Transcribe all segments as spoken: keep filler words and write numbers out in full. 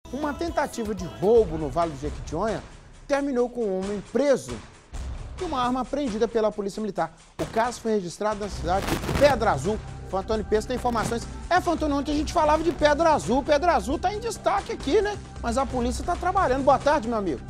Uma tentativa de roubo no Vale do Jequitinhonha terminou com um homem preso e uma arma apreendida pela Polícia Militar. O caso foi registrado na cidade de Pedra Azul. Fantoni Peço tem informações. É, Fantoni, ontem a gente falava de Pedra Azul. Pedra Azul está em destaque aqui, né? Mas a polícia está trabalhando. Boa tarde, meu amigo.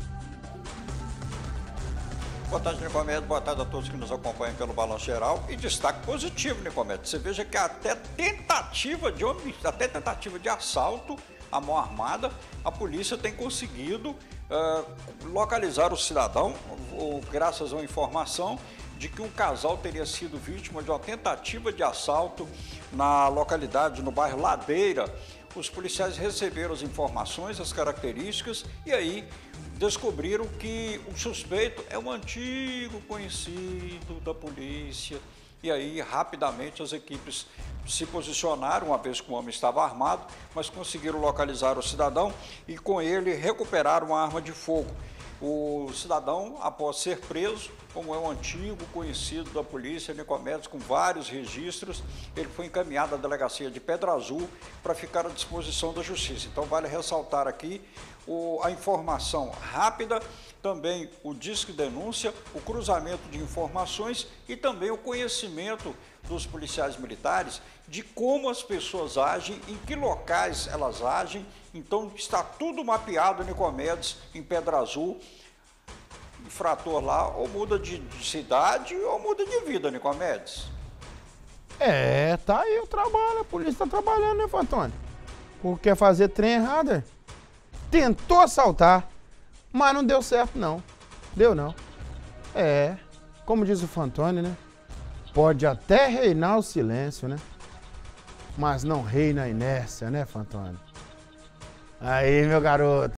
Boa tarde, Nicomedes. Boa tarde a todos que nos acompanham pelo Balanço Geral. E destaque positivo, Nicomedes. Você veja que até tentativa de até tentativa de assalto à mão armada, a polícia tem conseguido uh, localizar o cidadão, ou, graças a uma informação de que um casal teria sido vítima de uma tentativa de assalto na localidade, no bairro Ladeira. Os policiais receberam as informações, as características, e aí descobriram que o suspeito é um antigo conhecido da polícia. E aí, rapidamente, as equipes se posicionaram, uma vez que o homem estava armado, mas conseguiram localizar o cidadão e, com ele, recuperaram uma arma de fogo. O cidadão, após ser preso, como é um antigo conhecido da polícia, Nicomedes, com vários registros, ele foi encaminhado à delegacia de Pedra Azul para ficar à disposição da justiça. Então, vale ressaltar aqui o, a informação rápida, também o disque denúncia, o cruzamento de informações e também o conhecimento dos policiais militares de como as pessoas agem, em que locais elas agem. Então está tudo mapeado, Nicomedes, em Pedra Azul. Infrator lá ou muda de, de cidade ou muda de vida, Nicomedes. É, tá aí o trabalho, a polícia tá trabalhando, né, Fantoni? Porque quer fazer trem errado, é? Tentou assaltar, mas não deu certo, não. Deu, não. É, como diz o Fantoni, né? Pode até reinar o silêncio, né? Mas não reina a inércia, né, Fantoni? Aí, meu garoto.